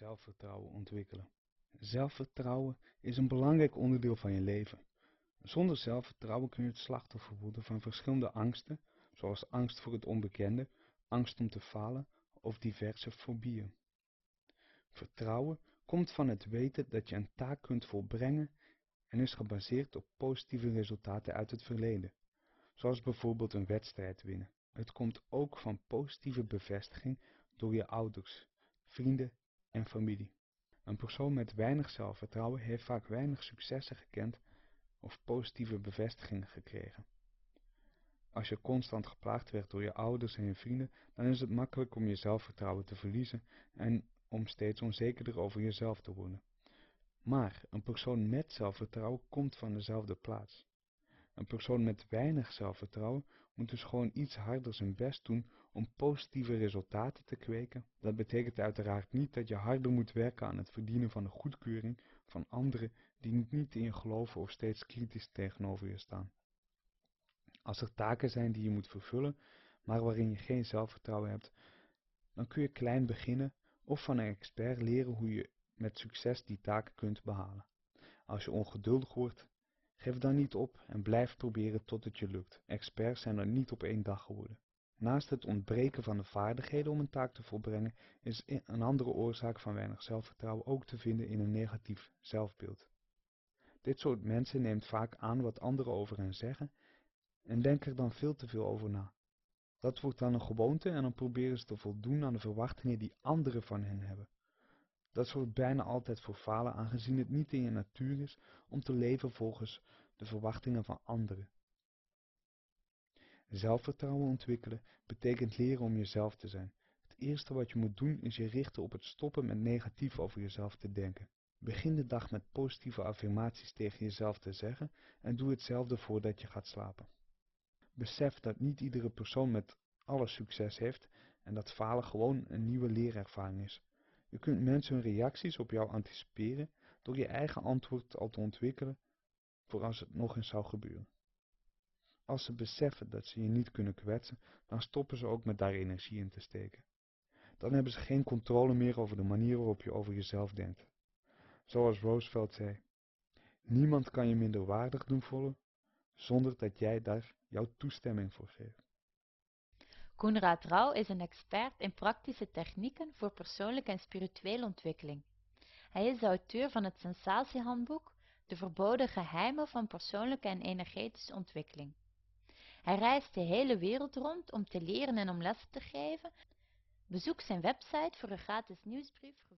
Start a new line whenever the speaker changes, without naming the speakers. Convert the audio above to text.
zelfvertrouwen ontwikkelen. Zelfvertrouwen is een belangrijk onderdeel van je leven. Zonder zelfvertrouwen kun je het slachtoffer worden van verschillende angsten, zoals angst voor het onbekende, angst om te falen of diverse fobieën. Vertrouwen komt van het weten dat je een taak kunt volbrengen en is gebaseerd op positieve resultaten uit het verleden, zoals bijvoorbeeld een wedstrijd winnen. Het komt ook van positieve bevestiging door je ouders, vrienden en familie. Een persoon met weinig zelfvertrouwen heeft vaak weinig successen gekend of positieve bevestigingen gekregen. Als je constant geplaagd werd door je ouders en je vrienden, dan is het makkelijk om je zelfvertrouwen te verliezen en om steeds onzekerder over jezelf te worden. Maar een persoon met zelfvertrouwen komt van dezelfde plaats. Een persoon met weinig zelfvertrouwen moet dus gewoon iets harder zijn best doen om positieve resultaten te kweken. Dat betekent uiteraard niet dat je harder moet werken aan het verdienen van de goedkeuring van anderen die niet in je geloven of steeds kritisch tegenover je staan. Als er taken zijn die je moet vervullen, maar waarin je geen zelfvertrouwen hebt, dan kun je klein beginnen of van een expert leren hoe je met succes die taken kunt behalen. Als je ongeduldig wordt, geef dan niet op en blijf proberen tot het je lukt. Experts zijn er niet op 1 dag geworden. Naast het ontbreken van de vaardigheden om een taak te volbrengen, is een andere oorzaak van weinig zelfvertrouwen ook te vinden in een negatief zelfbeeld. Dit soort mensen neemt vaak aan wat anderen over hen zeggen en denkt er dan veel te veel over na. Dat wordt dan een gewoonte en dan proberen ze te voldoen aan de verwachtingen die anderen van hen hebben. Dat zorgt bijna altijd voor falen, aangezien het niet in je natuur is om te leven volgens de verwachtingen van anderen. Zelfvertrouwen ontwikkelen betekent leren om jezelf te zijn. Het eerste wat je moet doen is je richten op het stoppen met negatief over jezelf te denken. Begin de dag met positieve affirmaties tegen jezelf te zeggen en doe hetzelfde voordat je gaat slapen. Besef dat niet iedere persoon met alles succes heeft en dat falen gewoon een nieuwe leerervaring is. Je kunt mensen hun reacties op jou anticiperen door je eigen antwoord al te ontwikkelen voor als het nog eens zou gebeuren. Als ze beseffen dat ze je niet kunnen kwetsen, dan stoppen ze ook met daar energie in te steken. Dan hebben ze geen controle meer over de manier waarop je over jezelf denkt. Zoals Roosevelt zei, niemand kan je minder waardig doen voelen zonder dat jij daar jouw toestemming voor geeft.
Koenraad Rauw is een expert in praktische technieken voor persoonlijke en spirituele ontwikkeling. Hij is de auteur van het sensatiehandboek De verboden geheimen van persoonlijke en energetische ontwikkeling. Hij reist de hele wereld rond om te leren en om lessen te geven. Bezoek zijn website voor een gratis nieuwsbrief.